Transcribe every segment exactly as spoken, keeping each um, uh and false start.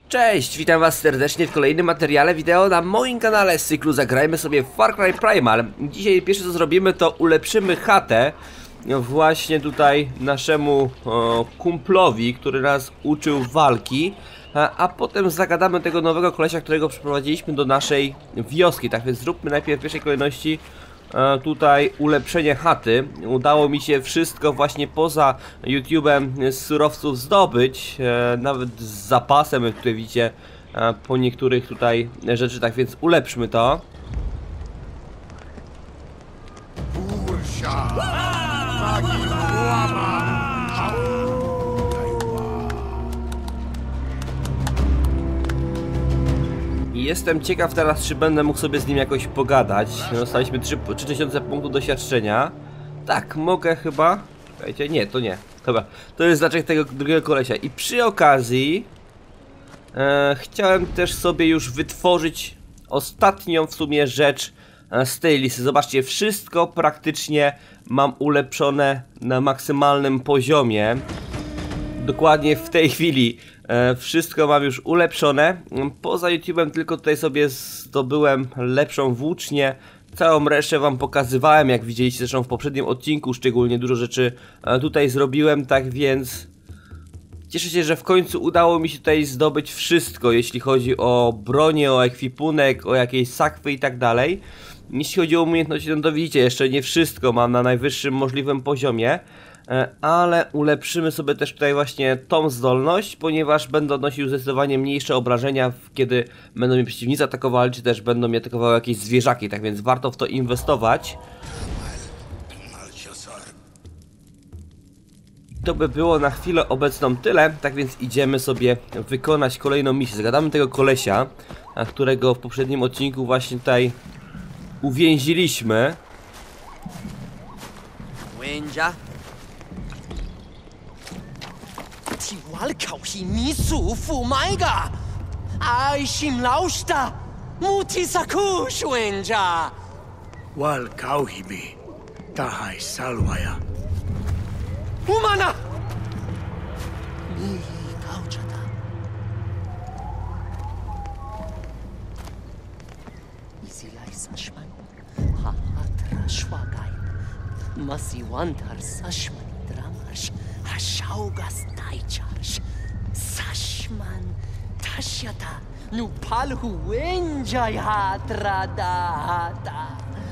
Cześć, witam was serdecznie w kolejnym materiale wideo na moim kanale z cyklu Zagrajmy sobie w Far Cry Primal. Dzisiaj pierwsze co zrobimy, to ulepszymy chatę właśnie tutaj naszemu o, kumplowi, który nas uczył walki, a, a potem zagadamy tego nowego kolesia, którego przyprowadziliśmy do naszej wioski. Tak więc zróbmy najpierw w pierwszej kolejności e, tutaj ulepszenie chaty. Udało mi się wszystko właśnie poza YouTube'em z surowców zdobyć, e, nawet z zapasem, jak tutaj widzicie, e, po niektórych tutaj rzeczy, tak więc ulepszmy to. I jestem ciekaw teraz, czy będę mógł sobie z nim jakoś pogadać. Dostaliśmy trzy tysiące punktów doświadczenia. Tak, mogę chyba. Słuchajcie, nie, to nie. Dobra, to jest znaczek tego drugiego kolesia. I przy okazji e, chciałem też sobie już wytworzyć ostatnią w sumie rzecz e, z tej listy. Zobaczcie, wszystko praktycznie mam ulepszone na maksymalnym poziomie. Dokładnie w tej chwili e, wszystko mam już ulepszone. Poza YouTube'em tylko tutaj sobie zdobyłem lepszą włócznię. Całą resztę wam pokazywałem, jak widzieliście zresztą w poprzednim odcinku. Szczególnie dużo rzeczy e, tutaj zrobiłem, tak więc cieszę się, że w końcu udało mi się tutaj zdobyć wszystko, jeśli chodzi o bronię, o ekwipunek, o jakieś sakwy i tak dalej. Jeśli chodzi o umiejętności, no to widzicie, jeszcze nie wszystko mam na najwyższym możliwym poziomie, ale ulepszymy sobie też tutaj właśnie tą zdolność, ponieważ będę odnosił zdecydowanie mniejsze obrażenia, kiedy będą mnie przeciwnicy atakowali, czy też będą mnie atakowały jakieś zwierzaki, tak więc warto w to inwestować. To by było na chwilę obecną tyle, tak więc idziemy sobie wykonać kolejną misję. Zagadamy tego kolesia, którego w poprzednim odcinku właśnie tutaj uwięziliśmy. Wędzia? Ti walkał hi misu fu maiga. Ai shim lausta. Muti sakush wędzia. Walkał hi mi. Tahai salwaja. Umana! Ni kauchata. Izilai sashman. Ha hatra shwagai. Masi wantar sashman dramash. Hashaugas taichash. Sashman tashyata. Nu palhu wenjai hatra data.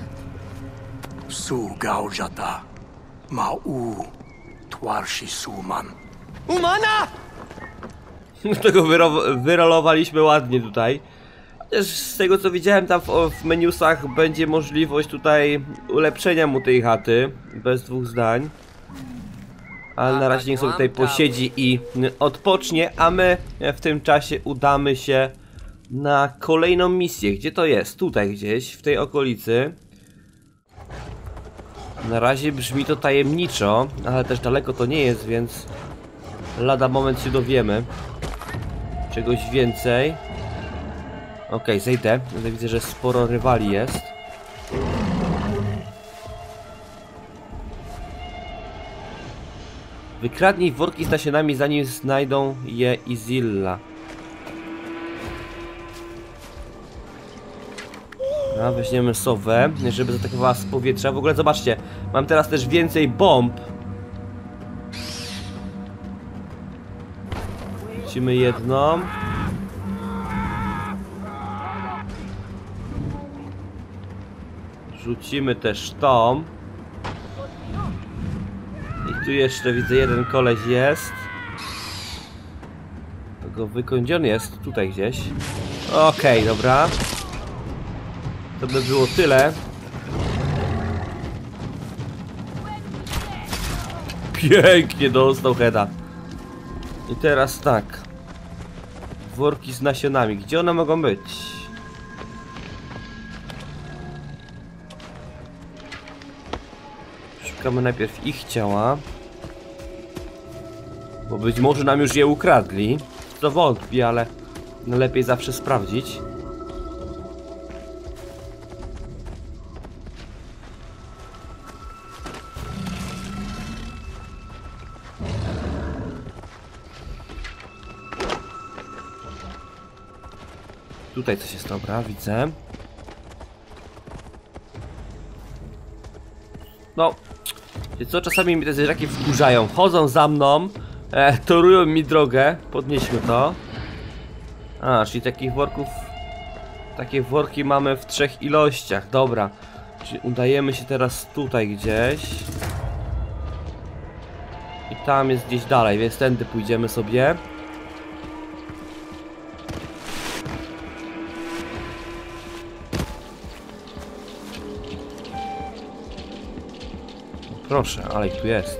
Su gaujata. Ma'u. Twarshi suman. Umana! Tego wyro wyrolowaliśmy ładnie tutaj. Chociaż z tego co widziałem tam w, w menusach będzie możliwość tutaj ulepszenia mu tej chaty. Bez dwóch zdań. Ale na razie niech sobie tutaj posiedzi i odpocznie, a my w tym czasie udamy się na kolejną misję. Gdzie to jest? Tutaj gdzieś, w tej okolicy. Na razie brzmi to tajemniczo, ale też daleko to nie jest, więc lada moment się dowiemy czegoś więcej. Okej, okay, zejdę. Tutaj widzę, że sporo rywali jest. Wykradnij worki z nasionami, zanim znajdą je Izilla. A, weźmiemy sowę, żeby zaatakowała z powietrza. W ogóle zobaczcie, mam teraz też więcej bomb. Rzucimy jedną. Rzucimy też tą. I tu jeszcze widzę, jeden koleś jest. Go wykończy, on jest tutaj gdzieś. Okej, okay, dobra. To by było tyle. Pięknie dostał heada. I teraz tak. Worki z nasionami. Gdzie one mogą być? Szukamy najpierw ich ciała. Bo być może nam już je ukradli. To wątpię, ale lepiej zawsze sprawdzić. Tutaj coś jest, dobra, widzę. No, wiecie co, czasami mi te zwierzaki wkurzają. Chodzą za mną, e, torują mi drogę. Podnieśmy to. A, czyli takich worków... Takie worki mamy w trzech ilościach, dobra. Czyli udajemy się teraz tutaj gdzieś. I tam jest gdzieś dalej, więc tędy pójdziemy sobie. Proszę, ale ich tu jest.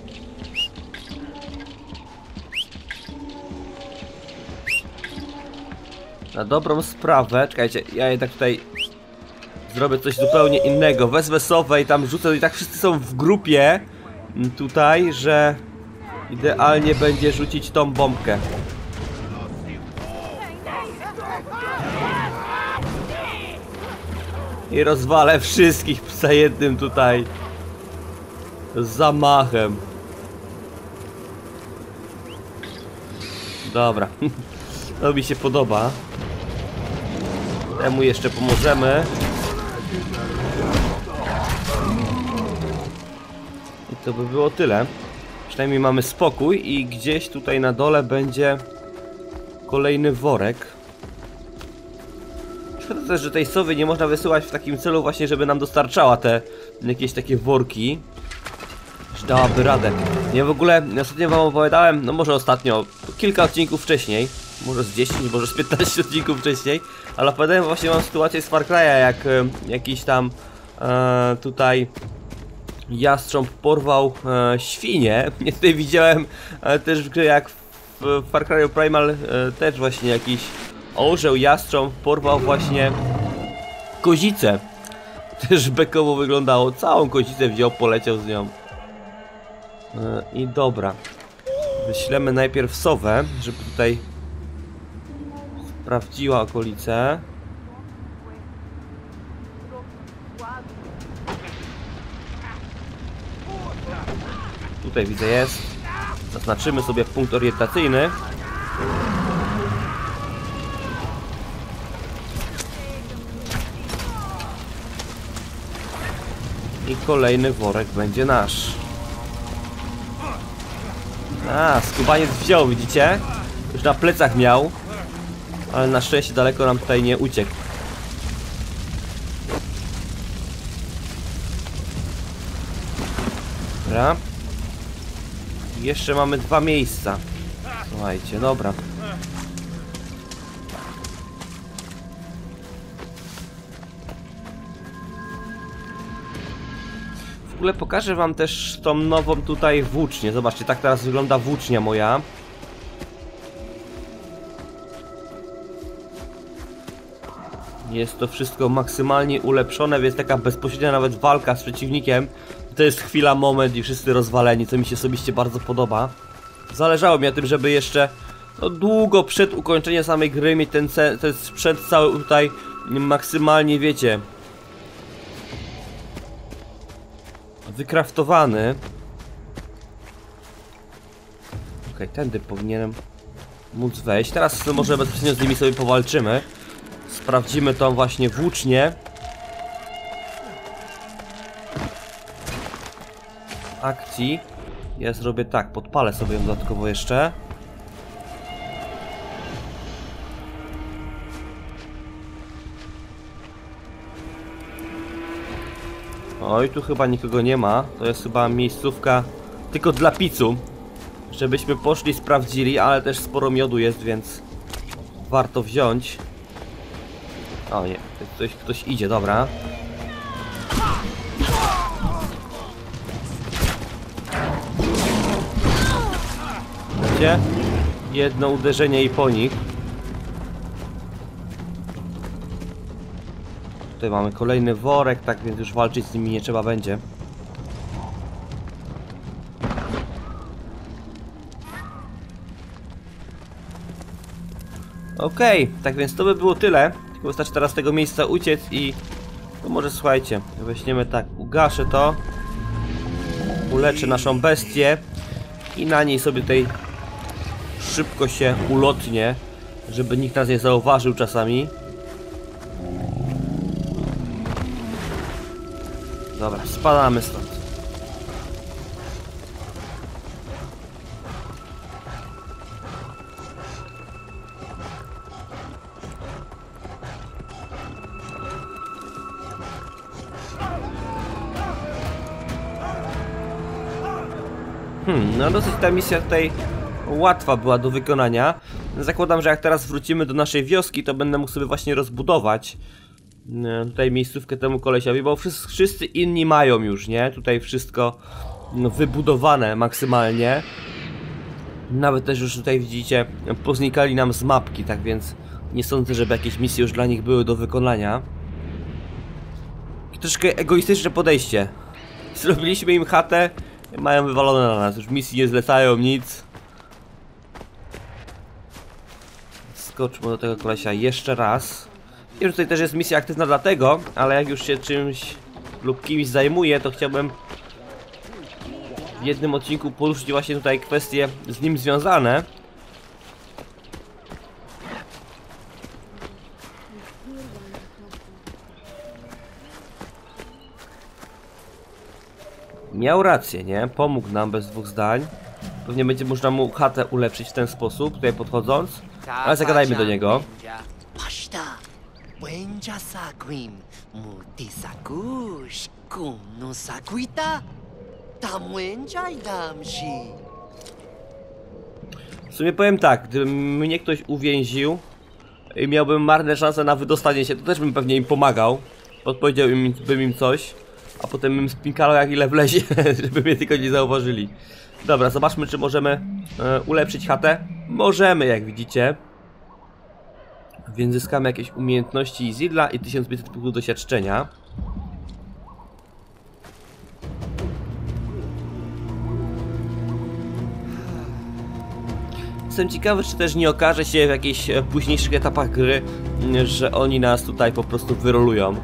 Na dobrą sprawę, czekajcie, ja jednak tutaj zrobię coś zupełnie innego. Wezmę sowę i tam rzucę, i tak wszyscy są w grupie tutaj, że idealnie będzie rzucić tą bombkę. I rozwalę wszystkich za jednym tutaj zamachem. Dobra. To mi się podoba. Temu jeszcze pomożemy. I to by było tyle. Przynajmniej mamy spokój i gdzieś tutaj na dole będzie kolejny worek. Szkoda też, że tej sowy nie można wysyłać w takim celu właśnie, żeby nam dostarczała te jakieś takie worki. Że dałaby radę. Ja w ogóle ostatnio wam opowiadałem, no może ostatnio, kilka odcinków wcześniej, może z dziesięć, może z piętnaście odcinków wcześniej, ale opowiadałem właśnie wam sytuację z Far Cry'a, jak e, jakiś tam e, tutaj jastrząb porwał e, świnię. Ja tutaj widziałem e, też w grze, jak w, w Far Cry'u Primal e, też właśnie jakiś orzeł, jastrząb porwał właśnie kozicę. Też bekowo wyglądało, całą kozicę wziął, poleciał z nią. I dobra, wyślemy najpierw sowę, żeby tutaj sprawdziła okolice. Tutaj widzę jest. Zaznaczymy sobie punkt orientacyjny. I kolejny worek będzie nasz. A, skubaniec wziął, widzicie? Już na plecach miał. Ale na szczęście daleko nam tutaj nie uciekł. Dobra. Jeszcze mamy dwa miejsca. Słuchajcie, dobra. W ogóle pokażę wam też tą nową tutaj włócznię. Zobaczcie, tak teraz wygląda włócznia moja. Jest to wszystko maksymalnie ulepszone, więc taka bezpośrednia nawet walka z przeciwnikiem to jest chwila, moment i wszyscy rozwaleni, co mi się osobiście bardzo podoba. Zależało mi na tym, żeby jeszcze no, długo przed ukończeniem samej gry mieć ten, ten sprzęt cały tutaj maksymalnie, wiecie, wykraftowany. Okej, okay, tędy powinienem móc wejść. Teraz może bezpośrednio z nimi sobie powalczymy. Sprawdzimy tą właśnie włócznię. Akcji. Ja zrobię tak, podpalę sobie ją dodatkowo jeszcze. Oj, tu chyba nikogo nie ma. To jest chyba miejscówka tylko dla pizzu. Żebyśmy poszli, sprawdzili, ale też sporo miodu jest, więc warto wziąć. O nie, ktoś, ktoś idzie, dobra. Widzicie? Jedno uderzenie i po nich. Tutaj mamy kolejny worek, tak więc już walczyć z nimi nie trzeba będzie. Okej, okay, tak więc to by było tyle. Tylko wystarczy teraz z tego miejsca uciec i... To może słuchajcie, weźmiemy tak, ugaszę to. Uleczę naszą bestię. I na niej sobie tutaj szybko się ulotnie, żeby nikt nas nie zauważył czasami. Dobra, spadamy stąd. Hmm, no dosyć ta misja tutaj łatwa była do wykonania. Zakładam, że jak teraz wrócimy do naszej wioski, to będę mógł sobie właśnie rozbudować e, tutaj miejscówkę temu kolesiowi, bo wszyscy, wszyscy inni mają już, nie? Tutaj wszystko no, wybudowane maksymalnie. Nawet też już tutaj widzicie, poznikali nam z mapki, tak więc nie sądzę, żeby jakieś misje już dla nich były do wykonania. I troszkę egoistyczne podejście. Zrobiliśmy im chatę, mają wywalone na nas, już misji nie zlecają, nic. Skoczmy do tego kolesia jeszcze raz. Wiem, że tutaj też jest misja aktywna dlatego, ale jak już się czymś lub kimś zajmuję, to chciałbym w jednym odcinku poruszyć właśnie tutaj kwestie z nim związane. Miał rację, nie? Pomógł nam bez dwóch zdań. Pewnie będzie można mu chatę ulepszyć w ten sposób, tutaj podchodząc. Ale zagadajmy do niego. Pashta, Wenja Sakwim, Muti Sakush, Kumnu Sakwita, Tamwenja Damshi. W sumie powiem tak, gdyby mnie ktoś uwięził i miałbym marne szanse na wydostanie się, to też bym pewnie im pomagał. Podpowiedziałbym im, im coś, a potem bym spinkalał jak ile wlezie, żeby mnie tylko nie zauważyli. Dobra, zobaczmy, czy możemy e, ulepszyć chatę. Możemy, jak widzicie. Więc zyskamy jakieś umiejętności Izidla i tysiąc pięćset punktów doświadczenia. Jestem ciekawy, czy też nie okaże się w jakichś późniejszych etapach gry, że oni nas tutaj po prostu wyrolują.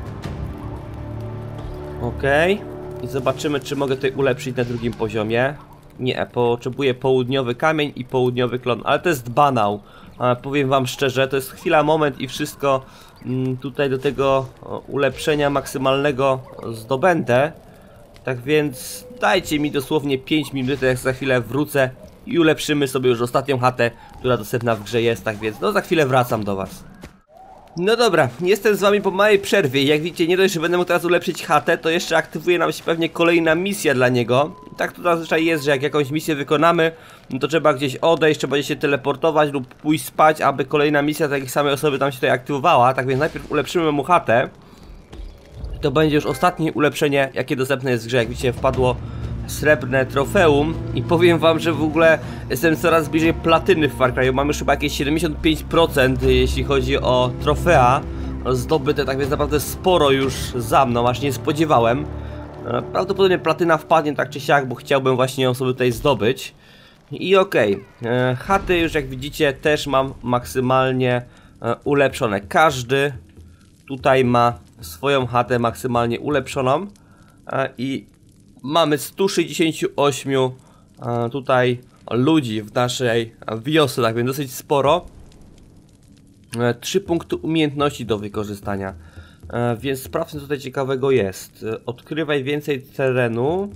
Okej. Okay. I zobaczymy, czy mogę tutaj ulepszyć na drugim poziomie. Nie, potrzebuję południowy kamień i południowy klon, ale to jest banał. E, powiem wam szczerze, to jest chwila, moment i wszystko mm, tutaj do tego o, ulepszenia maksymalnego zdobędę. Tak więc dajcie mi dosłownie pięć minut, jak za chwilę wrócę i ulepszymy sobie już ostatnią chatę, która dostępna w grze jest, tak więc no za chwilę wracam do was. No dobra, jestem z wami po małej przerwie. Jak widzicie, nie dość, że będę mógł teraz ulepszyć chatę, to jeszcze aktywuje nam się pewnie kolejna misja dla niego. Tak to zazwyczaj jest, że jak jakąś misję wykonamy, no to trzeba gdzieś odejść, trzeba się teleportować lub pójść spać, aby kolejna misja takiej samej osoby tam się tutaj aktywowała. Tak więc najpierw ulepszymy mu chatę. To będzie już ostatnie ulepszenie, jakie dostępne jest w grze. Jak widzicie, wpadło srebrne trofeum i powiem wam, że w ogóle jestem coraz bliżej platyny w Far Cry'u. Mam już chyba jakieś siedemdziesiąt pięć procent jeśli chodzi o trofea zdobyte, tak więc naprawdę sporo już za mną, aż nie spodziewałem. Prawdopodobnie platyna wpadnie tak czy siak, bo chciałbym właśnie ją sobie tutaj zdobyć. I okej, okay. Chaty już jak widzicie też mam maksymalnie ulepszone. Każdy tutaj ma swoją chatę maksymalnie ulepszoną i mamy sto sześćdziesiąt osiem e, tutaj ludzi w naszej wiosce, tak więc dosyć sporo. E, trzy punkty umiejętności do wykorzystania. E, więc sprawdźmy, co tutaj ciekawego jest. E, odkrywaj więcej terenu.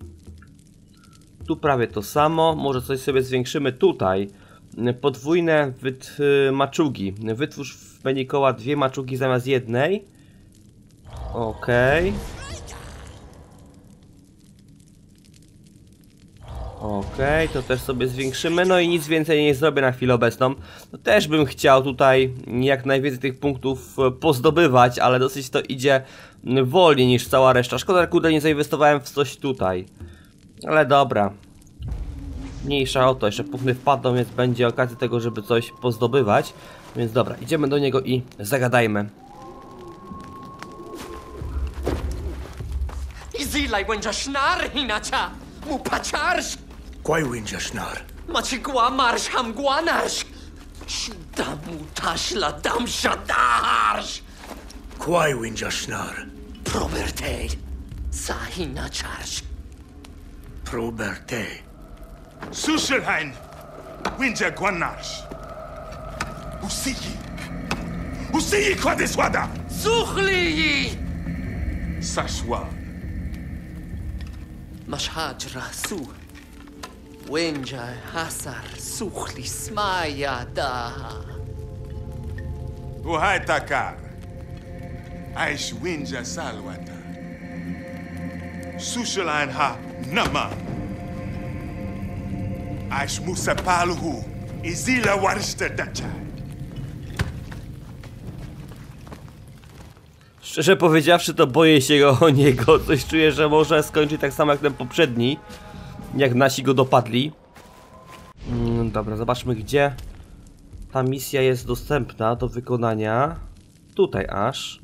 Tu prawie to samo. Może coś sobie zwiększymy tutaj. E, podwójne wyt, e, maczugi. Wytwórz w menu koła dwie maczugi zamiast jednej. Okej. Okay. Okej, okay, to też sobie zwiększymy, no i nic więcej nie zrobię na chwilę obecną. No też bym chciał tutaj jak najwięcej tych punktów pozdobywać, ale dosyć to idzie wolniej niż cała reszta. Szkoda, że kurde nie zainwestowałem w coś tutaj. Ale dobra. Mniejsza o to, jeszcze puchny wpadną, więc będzie okazja tego, żeby coś pozdobywać. Więc dobra, idziemy do niego i zagadajmy. Izilai Wenja Shnar Hinacha, Mupacharsh. Quai Winjashnar. Machigua marsh hamguanash. Shudamutash la damshadarsh. Quai Winjashnar. Proberte. Sahinacharsh. Proberte. Suselhain. Winja Guanash. Usiki. Usiki Kwadeswada. Zuchli. Sashwa. Mashhajra su. Winja hasar sukhli smaya daha. Uhai takar. Aish winja salwata. Sushalan ha nama. Aish musa paluhu. Izila warsta dacha. Szczerze powiedziawszy, to boję się go o niego. Coś czuję, że może skończyć tak samo jak ten poprzedni. Jak nasi go dopadli. Mm, dobra, zobaczmy, gdzie ta misja jest dostępna do wykonania. Tutaj aż.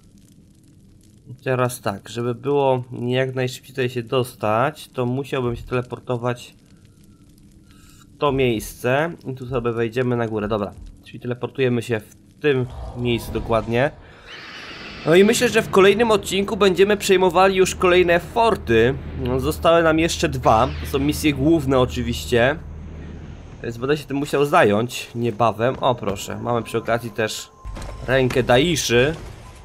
Teraz tak, żeby było jak najszybciej tutaj się dostać, to musiałbym się teleportować w to miejsce. I tu sobie wejdziemy na górę. Dobra, czyli teleportujemy się w tym miejscu dokładnie. No i myślę, że w kolejnym odcinku będziemy przejmowali już kolejne forty. No, zostały nam jeszcze dwa. To są misje główne oczywiście. Więc będę się tym musiał zająć niebawem. O proszę, mamy przy okazji też rękę Daiszy.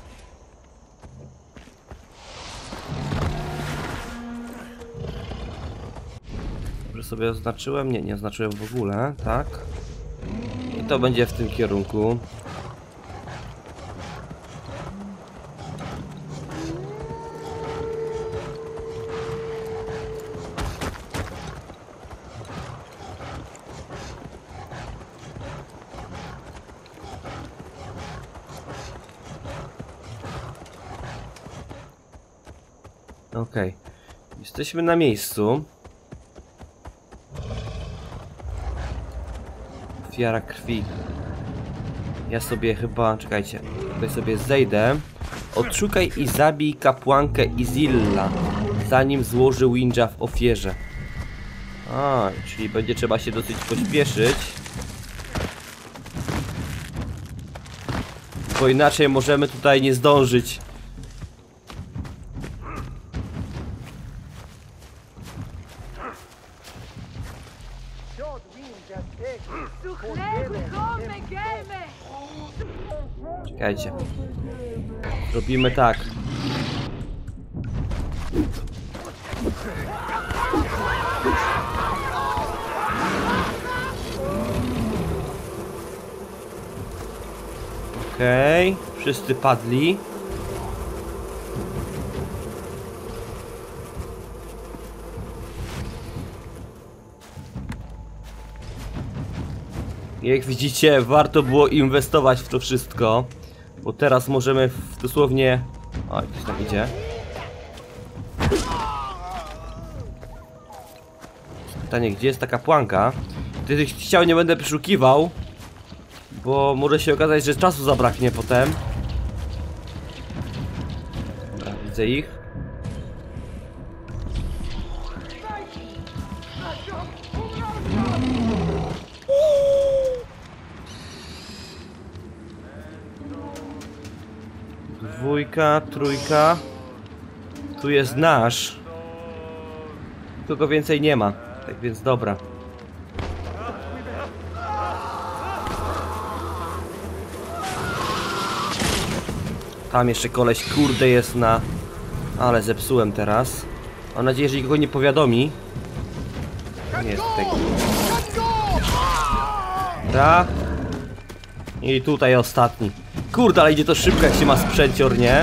Dobrze sobie oznaczyłem? Nie, nie oznaczyłem w ogóle, tak. I to będzie w tym kierunku. Okej, okay. Jesteśmy na miejscu. Ofiara krwi. Ja sobie chyba, czekajcie, tutaj sobie zejdę. Odszukaj i zabij kapłankę Izilla, zanim złoży Winja w ofierze. A, czyli będzie trzeba się dosyć pośpieszyć. Bo inaczej możemy tutaj nie zdążyć. Czekajcie. Robimy tak. Okej, okay. Wszyscy padli. Jak widzicie, warto było inwestować w to wszystko, bo teraz możemy w dosłownie... O, ktoś tam idzie. Pytanie, gdzie jest ta kapłanka? Tych ciał nie będę przeszukiwał, bo może się okazać, że czasu zabraknie potem. Dobra, widzę ich. Dwójka, trójka. Tu jest nasz. Kogo więcej nie ma. Tak więc dobra. Tam jeszcze koleś, kurde, jest na... Ale zepsułem teraz. Mam nadzieję, że nikogo nie powiadomi. Nie jest tego. Dobra. I tutaj ostatni. Kurde, ale idzie to szybko, jak się ma sprzęcior, nie?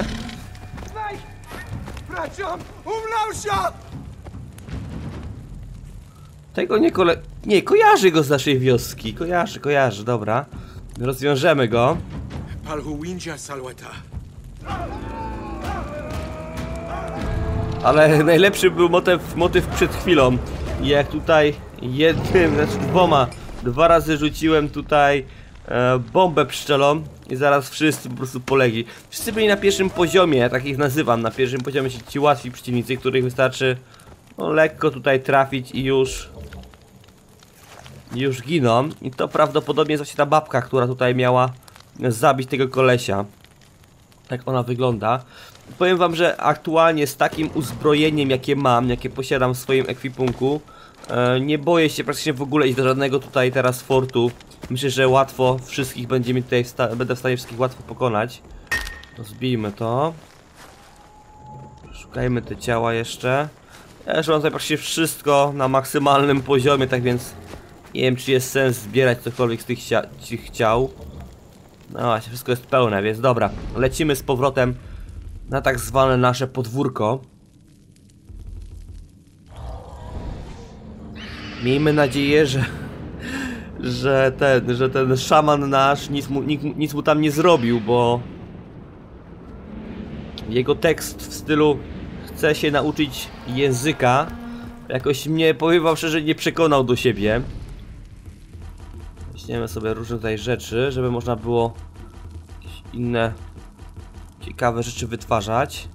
Tego nie kole... Nie, kojarzy go z naszej wioski. Kojarzy, kojarzy, dobra. Rozwiążemy go. Ale najlepszy był motyw, motyw przed chwilą. Jak tutaj jednym, znaczy dwoma, dwa razy rzuciłem tutaj e, bombę pszczelą i zaraz wszyscy po prostu polegli. Wszyscy byli na pierwszym poziomie, ja tak ich nazywam. Na pierwszym poziomie się ci łatwi przeciwnicy, których wystarczy no, lekko tutaj trafić i już już giną. I to prawdopodobnie jest właśnie ta babka, która tutaj miała zabić tego kolesia. Tak ona wygląda. Powiem wam, że aktualnie z takim uzbrojeniem, jakie mam, jakie posiadam w swoim ekwipunku, e, nie boję się praktycznie w ogóle iść do żadnego tutaj teraz fortu. Myślę, że łatwo wszystkich będzie mi tutaj wsta będę w stanie wszystkich łatwo pokonać. Zbijmy to. Szukajmy te ciała jeszcze. Ja już mam tutaj praktycznie wszystko na maksymalnym poziomie, tak więc nie wiem, czy jest sens zbierać cokolwiek z tych, tych ciał. No właśnie, wszystko jest pełne, więc dobra. Lecimy z powrotem na tak zwane nasze podwórko. Miejmy nadzieję, że że ten, że ten szaman nasz nic mu, nic, nic mu tam nie zrobił, bo jego tekst w stylu chce się nauczyć języka jakoś mnie, powiem wam szczerze, nie przekonał do siebie. Weźmiemy sobie różne tutaj rzeczy, żeby można było jakieś inne ciekawe rzeczy wytwarzać.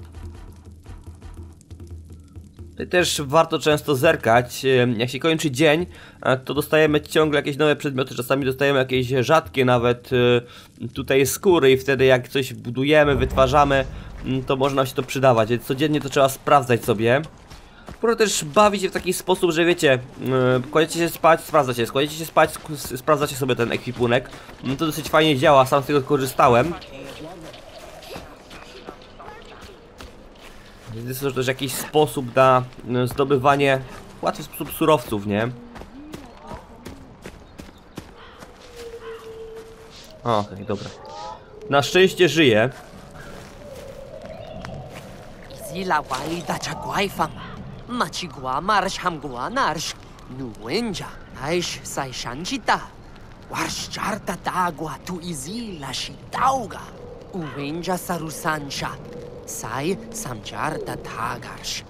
Też warto często zerkać, jak się kończy dzień, to dostajemy ciągle jakieś nowe przedmioty, czasami dostajemy jakieś rzadkie nawet tutaj skóry i wtedy jak coś budujemy, wytwarzamy, to może nam się to przydawać, więc codziennie to trzeba sprawdzać sobie. Proszę też bawić się w taki sposób, że wiecie, kładziecie się spać, sprawdzacie, kładziecie się spać, sprawdzacie sobie ten ekwipunek, to dosyć fajnie działa, sam z tego korzystałem. Jest to też jakiś sposób na zdobywanie w łatwy sposób surowców, nie? O, okej, okay, dobra. Na szczęście żyje. Zila walida chagwaifam. Machigwa marsh hamgwa narsh. Nuwenja aish sai shanchita. Warsh charta tagwa tu izila shitauga. Uwenja sarusansha. Sai samcharta tagarsh.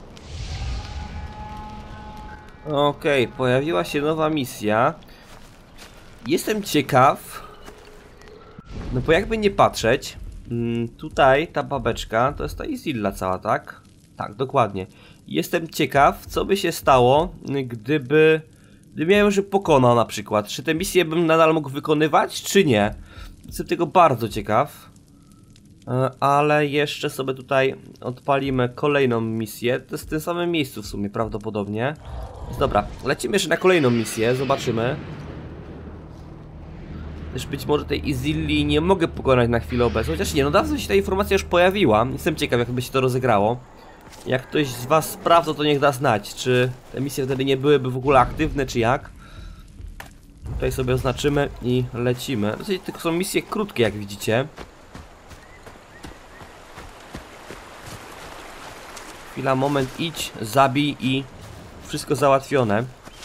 Okej, okay, pojawiła się nowa misja. Jestem ciekaw. No bo jakby nie patrzeć, tutaj ta babeczka to jest ta Izilla cała, tak? Tak, dokładnie. Jestem ciekaw, co by się stało, gdyby Gdyby miałem już pokonał na przykład. Czy tę misję bym nadal mógł wykonywać, czy nie? Jestem tego bardzo ciekaw. Ale jeszcze sobie tutaj odpalimy kolejną misję. To jest w tym samym miejscu w sumie prawdopodobnie. Więc dobra, lecimy jeszcze na kolejną misję, zobaczymy. Też być może tej Izilli nie mogę pokonać na chwilę obecną. Chociaż nie, no dawno się ta informacja już pojawiła. Jestem ciekaw, jak by się to rozegrało. Jak ktoś z was sprawdza, to niech da znać, czy te misje wtedy nie byłyby w ogóle aktywne, czy jak. Tutaj sobie oznaczymy i lecimy. W zasadzie tylko są misje krótkie, jak widzicie. Chwila, moment, idź, zabij i wszystko załatwione.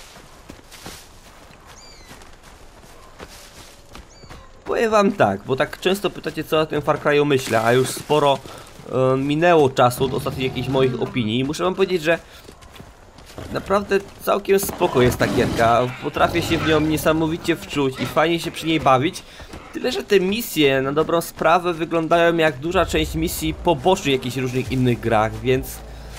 Powiem wam tak, bo tak często pytacie, co o tym Far Cry'u myślę, a już sporo e, minęło czasu od ostatnich jakichś moich opinii. Muszę wam powiedzieć, że naprawdę całkiem spoko jest ta gierka. Potrafię się w nią niesamowicie wczuć i fajnie się przy niej bawić. Tyle, że te misje na dobrą sprawę wyglądają jak duża część misji pobocznych w jakichś różnych innych grach, więc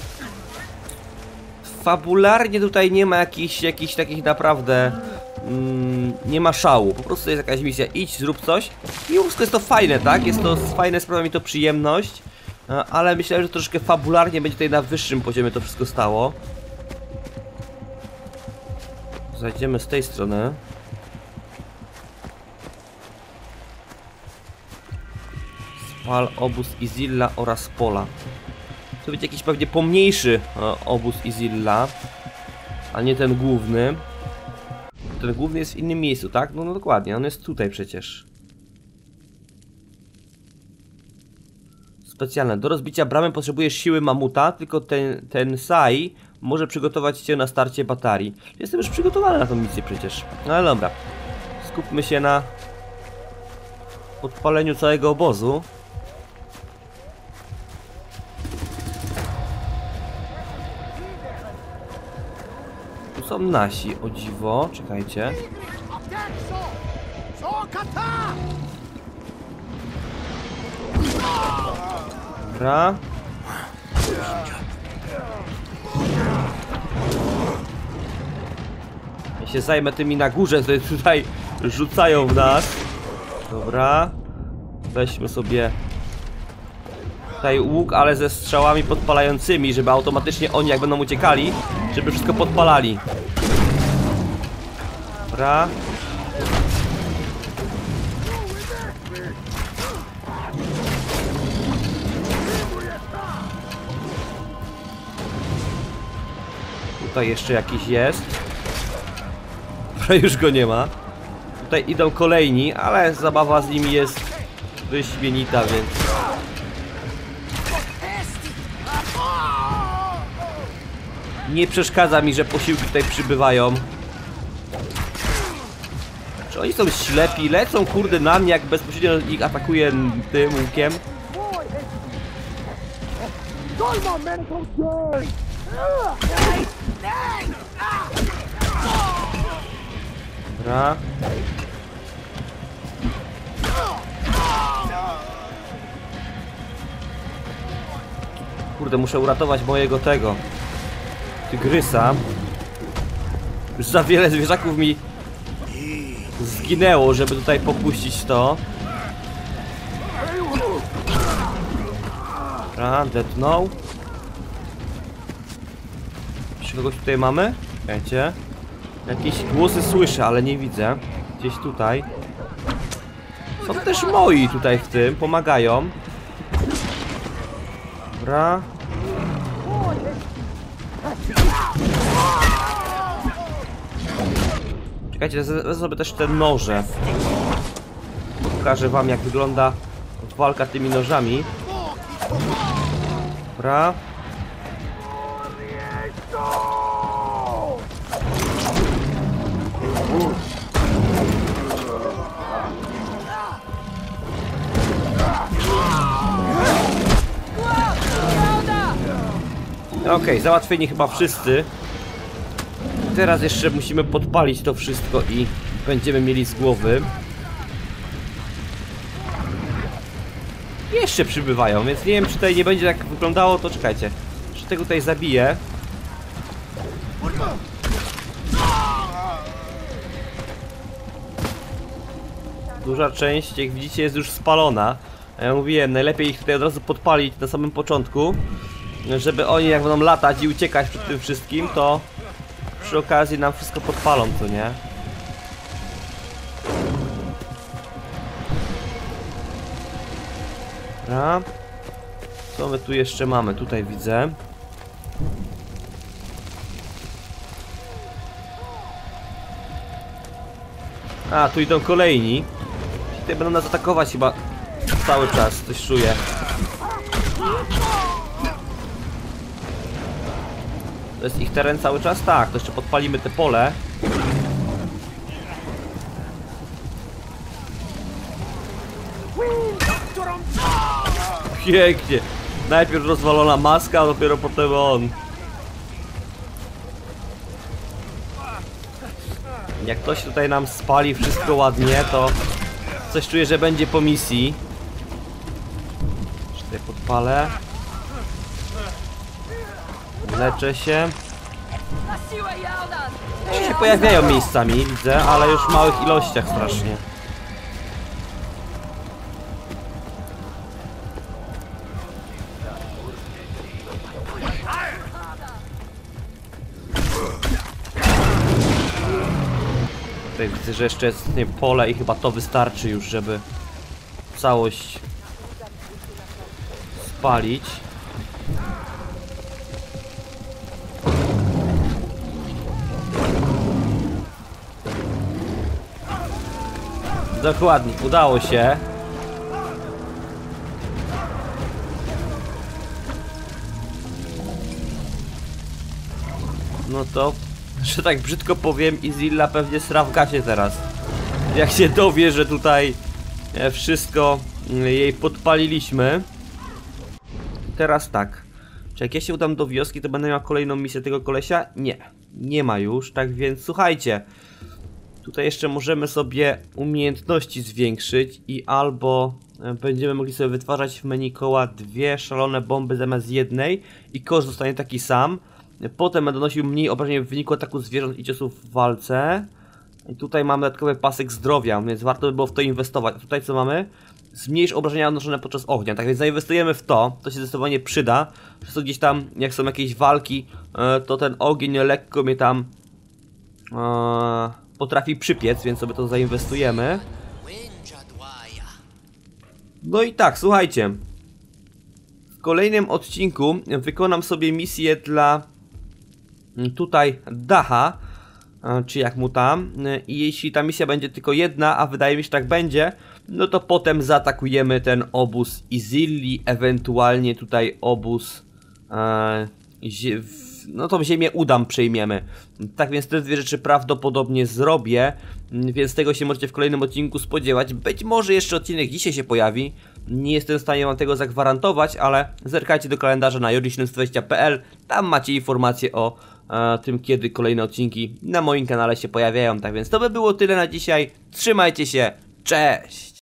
fabularnie tutaj nie ma jakichś, jakichś takich naprawdę mm, nie ma szału. Po prostu jest jakaś misja, idź, zrób coś i wszystko jest to fajne, tak? Jest to fajne, sprawia mi to przyjemność, ale myślałem, że troszkę fabularnie będzie tutaj na wyższym poziomie to wszystko stało. Zajdziemy z tej strony. Spal obóz Izilla oraz pola. To będzie jakiś pewnie pomniejszy e, obóz Izilla, a nie ten główny. Ten główny jest w innym miejscu, tak? No, no dokładnie, on jest tutaj przecież. Specjalne. Do rozbicia bramy potrzebujesz siły mamuta, tylko ten, ten Sai może przygotować cię na starcie batarii. Jestem już przygotowany na tą misję przecież. No ale dobra. Skupmy się na podpaleniu całego obozu. Tu są nasi, o dziwo. Czekajcie. Dobra. Ja się zajmę tymi na górze, które tutaj rzucają w nas. Dobra. Weźmy sobie tutaj łuk, ale ze strzałami podpalającymi, żeby automatycznie oni, jak będą uciekali, żeby wszystko podpalali. Dobra. Tutaj jeszcze jakiś jest. Już go nie ma. Tutaj idą kolejni, ale zabawa z nimi jest wyśmienita, więc... Nie przeszkadza mi, że posiłki tutaj przybywają. Czy oni są ślepi? Lecą kurde na mnie, jak bezpośrednio ich atakuję tym łukiem. Dobra. Kurde, muszę uratować mojego tego tygrysa. Już za wiele zwierzaków mi zginęło, żeby tutaj popuścić to. Dobra, detnął. Czy kogoś tutaj mamy? Wiecie? Jakieś głosy słyszę, ale nie widzę. Gdzieś tutaj. Są też moi tutaj w tym, pomagają. Dobra. Czekajcie, wezmę sobie też te noże. Pokażę wam, jak wygląda walka tymi nożami. Dobra. Okej, okay, załatwieni chyba wszyscy. Teraz jeszcze musimy podpalić to wszystko i będziemy mieli z głowy. Jeszcze przybywają, więc nie wiem, czy tutaj nie będzie tak wyglądało, to czekajcie. Czy tego tutaj zabiję? Duża część, jak widzicie, jest już spalona. A ja mówiłem, najlepiej ich tutaj od razu podpalić na samym początku, żeby oni, jak będą latać i uciekać przed tym wszystkim, to przy okazji nam wszystko podpalą, co nie? Dobra. Co my tu jeszcze mamy? Tutaj widzę. A, tu idą kolejni. Tutaj będą nas atakować chyba cały czas, coś czuję. To jest ich teren cały czas? Tak, to jeszcze podpalimy te pole. Pięknie. Najpierw rozwalona maska, a dopiero potem on. Jak ktoś tutaj nam spali wszystko ładnie, to coś czuję, że będzie po misji. Tutaj podpalę. Leczę się. Się pojawiają miejscami, widzę, ale już w małych ilościach strasznie. Tutaj widzę, że jeszcze jest nie, pole i chyba to wystarczy już, żeby całość spalić. Dokładnie, udało się. No to, że tak brzydko powiem, Izilla pewnie sra w gacie teraz. Jak się dowie, że tutaj wszystko jej podpaliliśmy. Teraz tak. Czy jak ja się udam do wioski, to będę miał kolejną misję tego kolesia? Nie. Nie ma już, tak więc słuchajcie. Tutaj jeszcze możemy sobie umiejętności zwiększyć i albo będziemy mogli sobie wytwarzać w menu koła dwie szalone bomby zamiast jednej i koszt zostanie taki sam. Potem będę nosił mniej obrażeń w wyniku ataku zwierząt i ciosów w walce. I tutaj mamy dodatkowy pasek zdrowia, więc warto by było w to inwestować. A tutaj co mamy? Zmniejsz obrażenia odnoszone podczas ognia. Tak więc zainwestujemy w to, to się zdecydowanie przyda. Przez to gdzieś tam, jak są jakieś walki, to ten ogień lekko mnie tam e, potrafi przypiec, więc sobie to zainwestujemy. No i tak, słuchajcie. W kolejnym odcinku wykonam sobie misję dla tutaj Daha, czy jak mu tam, i jeśli ta misja będzie tylko jedna, a wydaje mi się, że tak będzie, no to potem zaatakujemy ten obóz Izilli, ewentualnie tutaj obóz, e, zie, no tą ziemię Udam przejmiemy. Tak więc te dwie rzeczy prawdopodobnie zrobię, więc tego się możecie w kolejnym odcinku spodziewać. Być może jeszcze odcinek dzisiaj się pojawi, nie jestem w stanie wam tego zagwarantować, ale zerkajcie do kalendarza na jordi siedemset dwadzieścia kropka p l, tam macie informacje o e, tym, kiedy kolejne odcinki na moim kanale się pojawiają. Tak więc to by było tyle na dzisiaj, trzymajcie się, cześć!